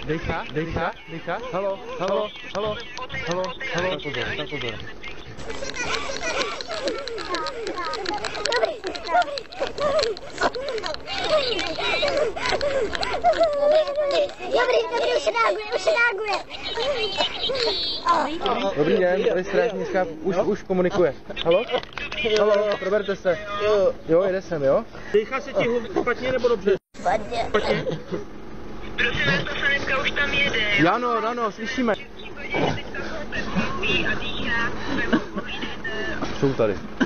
Dejchá. Halo. Tak pozor. Už reaguje. Dobrý den, tady strážnická už komunikuje. Halo, proberte se. Jo, jede sem, jo? Dejchá se ti špatně nebo dobře? Špatně. Prosím vás, ta sanitka už tam jede. Ano, slyšíme. A dýchá, Jsou tady.